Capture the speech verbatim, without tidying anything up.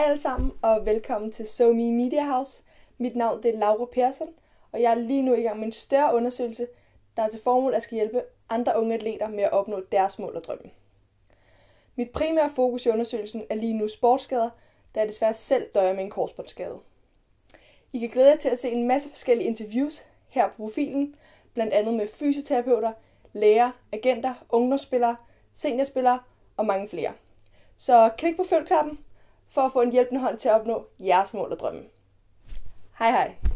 alle sammen, og velkommen til SoMe Media House. Mit navn det er Laura Persson, og jeg er lige nu i gang med en større undersøgelse, der er til formål at skal hjælpe andre unge atleter med at opnå deres mål og drømme. Mit primære fokus i undersøgelsen er lige nu sportsskader, da jeg desværre selv døjer med en korsbåndsskade. I kan glæde jer til at se en masse forskellige interviews her på profilen, blandt andet med fysioterapeuter, læger, agenter, ungdomsspillere, seniorspillere og mange flere. Så klik på følg-knappen for at få en hjælpende hånd til at opnå jeres mål og drømme. Hej hej!